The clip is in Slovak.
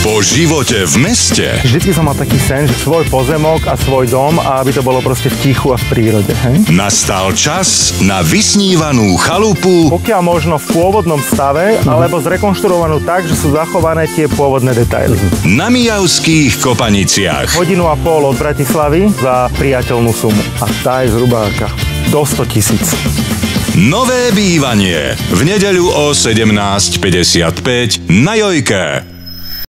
Po živote v meste. Vždycky som mal taký sen, že svoj pozemok a svoj dom a aby to bolo proste v tichu a v prírode. Hej? Nastal čas na vysnívanú chalupu. Pokiaľ možno v pôvodnom stave, alebo zrekonštruovanú tak, že sú zachované tie pôvodné detaily. Na Mijavských Kopaniciach. 1,5 hodinu od Bratislavy za priateľnú sumu. A tá je zhruba do 100 000. Nové bývanie. V nedeľu o 17:55 na Jojke.